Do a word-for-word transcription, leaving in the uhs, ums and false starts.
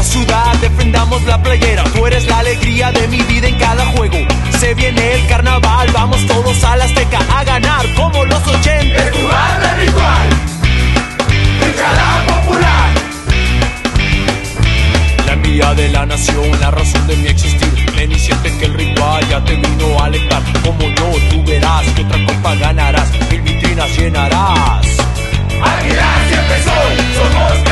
ciudad defendamos la playera. Tú eres la alegría de mi vida en cada juego. Se viene el carnaval, vamos todos a la Azteca a ganar como los ochenta. Es tu banda ritual, hinchada popular. La envidia de la nación, la razón de mi existir. Ven y siente que el ritual ya te vino a alentar. Como yo, tú verás que otra copa ganarás, mil vitrinas llenarás. Águila siempre soy, somos